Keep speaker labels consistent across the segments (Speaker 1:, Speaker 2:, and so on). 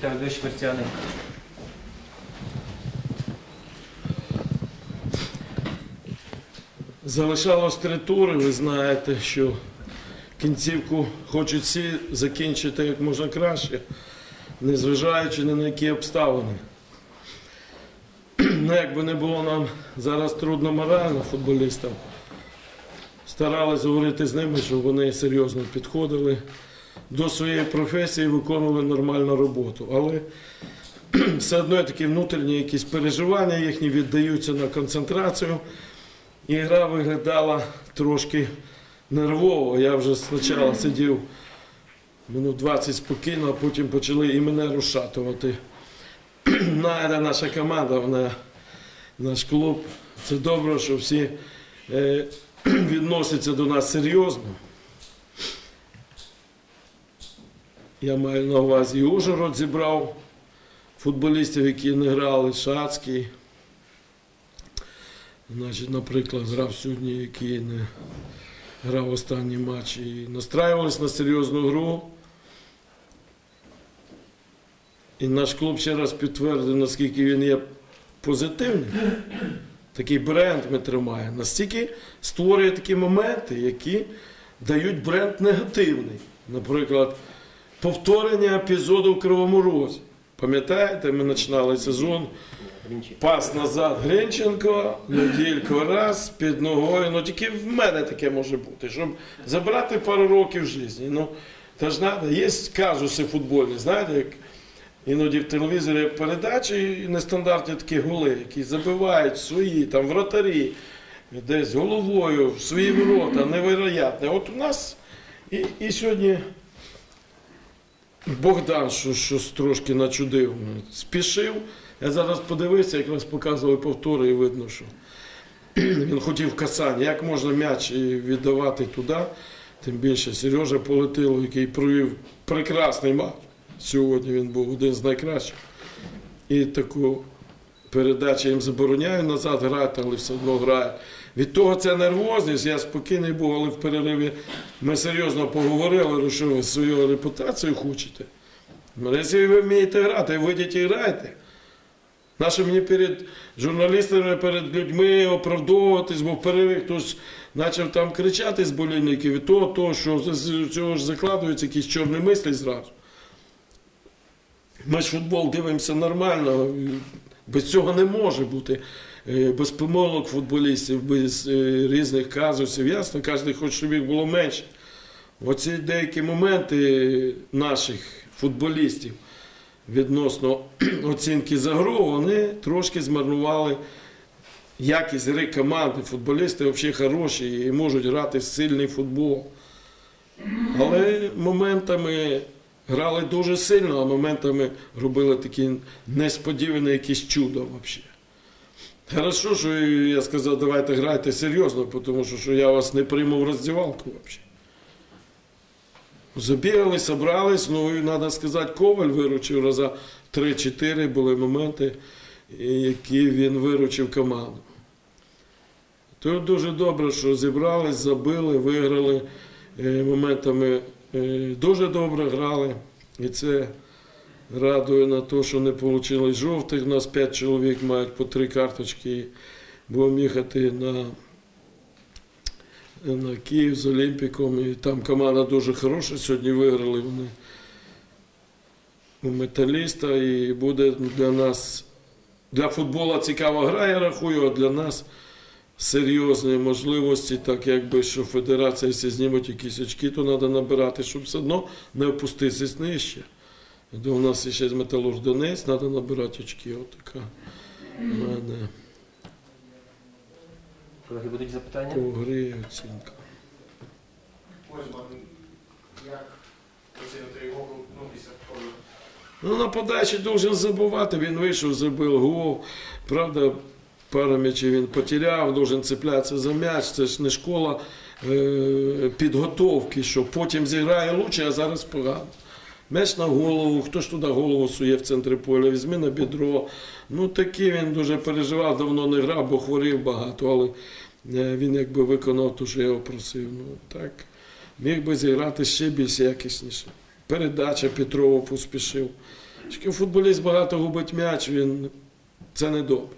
Speaker 1: Віталій Леонідович Мартіяник.
Speaker 2: Залишалось 3 тури, ви знаєте, що кінцівку хочуть всі закінчити як можна краще, незважаючи ні на які обставини. Ну, як би не було нам зараз трудно морально футболістам, старались говорити з ними, щоб вони серйозно підходили до своєї професії і виконували нормальну роботу. Але все одно такі внутрішні якісь переживання їхні віддаються на концентрацію. І гра виглядала трошки нервово. Я вже спочатку сидів минут 20 спокійно, а потім почали і мене розшатувати. Наша команда, наш клуб. Це добре, що всі відносяться до нас серйозно. Я маю на увазі і Ужгород зібрав футболістів, які не грали, Шацький. Значить, наприклад, грав сьогодні, який не грав останній матч. І настраювалися на серйозну гру. І наш клуб ще раз підтвердив, наскільки він є позитивний. Такий бренд ми тримаємо. Настільки створює такі моменти, які дають бренд негативний. Наприклад, повторення епізоду в Кривому Розі. Пам'ятаєте, ми починали сезон. Пас назад Гринченко, Неділько раз, під ногою. Ну тільки в мене таке може бути, щоб забрати пару років в житті. Ну, та ж треба, є казуси футбольні, знаєте, як іноді в телевізорі передачі і нестандартні такі голи, які забивають свої, там, вратарі, десь головою, в свої ворота, невероятне. От у нас і сьогодні Богдан щось трошки начудив, спішив. Я зараз подивився, якраз показували повтори і видно, що він хотів касання. Як можна м'яч віддавати туди, тим більше Сережа Полетило, який провів прекрасний матч. Сьогодні він був один з найкращих. І таку передачу їм забороняю назад грати, але все одно грає. Від того це нервозність, я спокійний був, але в перериві ми серйозно поговорили, що ви свою репутацію хочете. Якщо ви вмієте грати, вийдіть і грайте. Нащо мені перед журналістами, перед людьми оправдовуватись, бо в перериві хтось почав там кричати з болівників, і то, що з цього ж закладуються якісь чорні мислі зразу. Ми ж футбол дивимося нормально, без цього не може бути, без помилок футболістів, без різних казусів. Ясно, кожен хоче, щоб їх було менше. Оці деякі моменти наших футболістів відносно оцінки за гру, вони трошки змарнували якість гри команди. Футболісти взагалі хороші і можуть грати в сильний футбол. Але моментами грали дуже сильно, а моментами робили такі несподівані якісь чудо взагалі. Хорошо, що я сказав, давайте грайте серйозно, тому що я вас не прийму в роздівалку взагалі. Забігали, зібрались, ну і, треба сказати, Коваль виручив рази 3-4, були моменти, які він виручив команду. То дуже добре, що зібрались, забили, виграли, моментами дуже добре грали. І це радує на те, що не отримали жовтих, у нас 5 чоловік мають по 3 карточки, будемо їхати на Київ з Олімпіком, і там команда дуже хороша, сьогодні виграли вони у Металіста, і буде для нас, для футболу цікава гра, я рахую, а для нас серйозні можливості, так якби, що федерація, якщо знімуть якісь очки, то треба набирати, щоб все одно не опуститися нижче. У нас ще з Металург Донець, треба набирати очки, отака в мене.
Speaker 1: Колеги, будуть запитання?
Speaker 2: По грі оцінка.
Speaker 3: Як оцінити його після входу?
Speaker 2: Ну, на подачі должен забувати, він вийшов, забив гол. Правда, пару м'ячів він потеряв, должен цеплятися за м'яч. Це ж не школа підготовки, що потім зіграє краще, а зараз погано. М'яч на голову, хто ж туди голову сує в центрі поля, візьми на бідро. Ну, такий він дуже переживав, давно не грав, бо хворів багато, але він якби виконав те, що я його просив. Ну, так, міг би зіграти ще більш якісніше. Передача Петрова поспішив. Якщо футболіст багато губить м'яч, це не добре.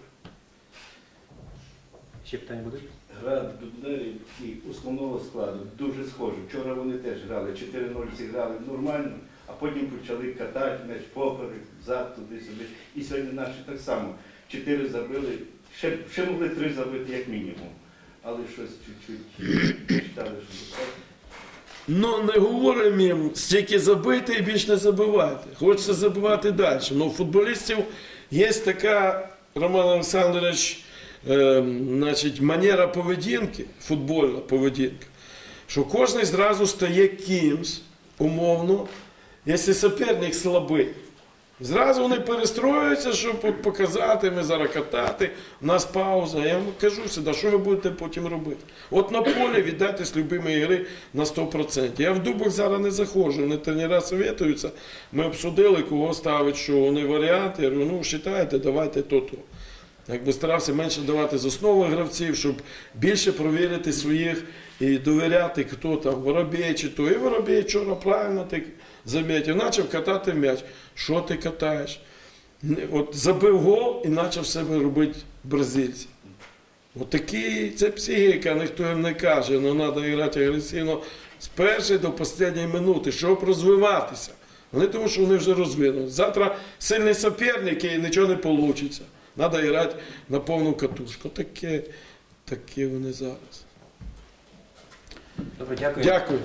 Speaker 1: Ще питання будуть?
Speaker 4: Гра Дубнерів і основного складу дуже схожа. Вчора вони теж грали, 4-0 зіграли нормально, а потім почали катати м'яч поперек, взад, туди-сюди. І сьогодні наші так само. 4 забили, ще могли 3 забити як мінімум. Але щось чуть-чуть читали, що достатньо.
Speaker 2: Ну, не говоримо їм, стільки забити і більше не забивайте. Хочеться забивати далі. Ну, у футболістів є така, Роман Олександрович, значить, манера поведінки, футбольна поведінка, що кожен зразу стає кимсь, умовно, якщо суперник слабий. Зразу вони перестроюються, щоб показати, ми зараз катати, у нас пауза. Я вам кажу завжди, що ви будете потім робити. От на полі віддайте з любимої гри на 100%. Я в дубль зараз не заходжу, вони тренера советуються. Ми обсудили, кого ставить, що вони варіанти. Я говорю, ну, вважайте, давайте то-то. Якби старався менше давати з основи гравців, щоб більше провірити своїх і довіряти, хто там, Воробей чи то. І Воробей вчора правильно ти замітив, почав катати м'яч. Що ти катаєш? От забив гол і почав себе робити бразильці. От такі, це психіка, ніхто їм не каже, але треба грати агресивно з першої до останньої минути, щоб розвиватися. Не тому, що вони вже розвинули. Завтра сильний суперник і нічого не вийде. Треба грати на повну катушку. Такі вони зараз.
Speaker 1: Добре, дякую.
Speaker 2: Дякую.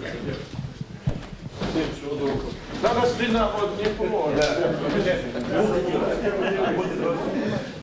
Speaker 2: Зараз Динамо Дніпро.